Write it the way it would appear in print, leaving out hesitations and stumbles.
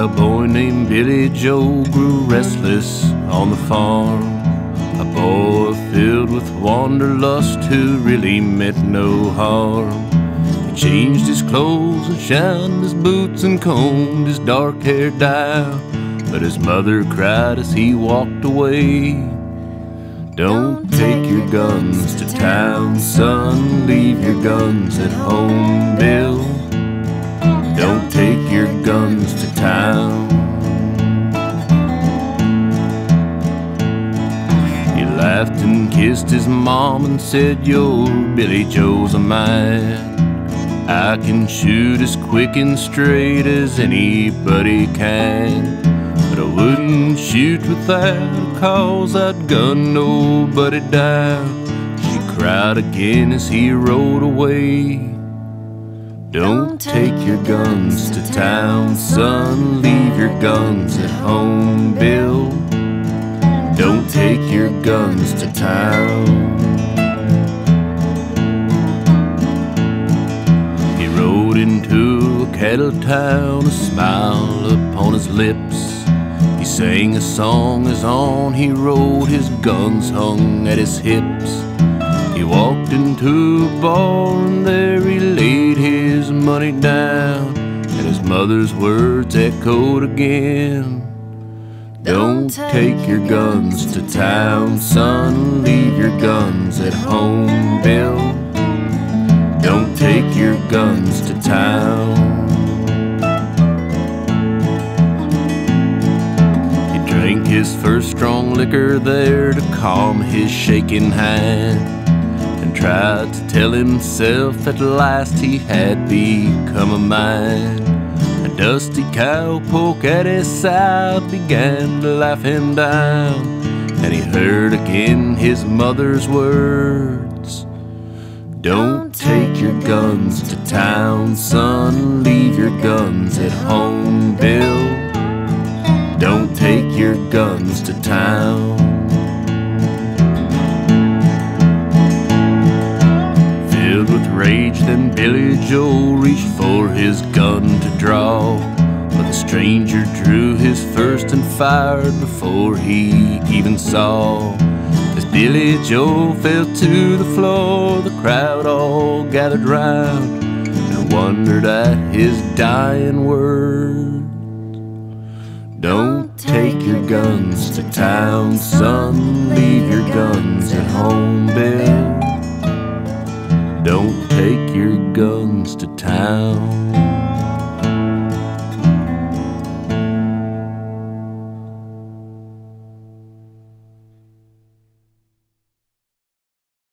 cowboy named Billy Joe grew restless on the farm. A boy filled with wanderlust who really meant no harm. He changed his clothes and shined his boots and combed his dark hair down. But his mother cried as he walked away, "Don't take your guns to town, son. Leave your guns at home, Bill. Don't take your guns to town." He laughed and kissed his mom and said, "Your Billy Joe's a man. I can shoot as quick and straight as anybody can. But I wouldn't shoot without, 'cause I'd gun nobody down." She cried again as he rode away. "Don't take your guns to town, son. Leave your guns at home, Bill. Don't take your guns to town." He rode into a cattle town, a smile upon his lips. He sang a song as on he rode, his guns hung at his hips. He walked into a bar and there he laid his money down, and his mother's words echoed again. "Don't take your guns to town, son. Leave your guns at home, Bill. Don't take your guns to town." Drank his first strong liquor there to calm his shaking hand, and tried to tell himself at last he had become a man. A dusty cowpoke at his side began to laugh him down, and he heard again his mother's words, "Don't take your guns to town, son. Leave your guns at home, Bill. Don't take your guns to town." Filled with rage, then Billy Joe reached for his gun to draw. But the stranger drew his first and fired before he even saw. As Billy Joe fell to the floor, the crowd all gathered round and wondered at his dying words. "Don't take your guns to town, son. Leave your guns at home, Bill. Don't take your guns to town."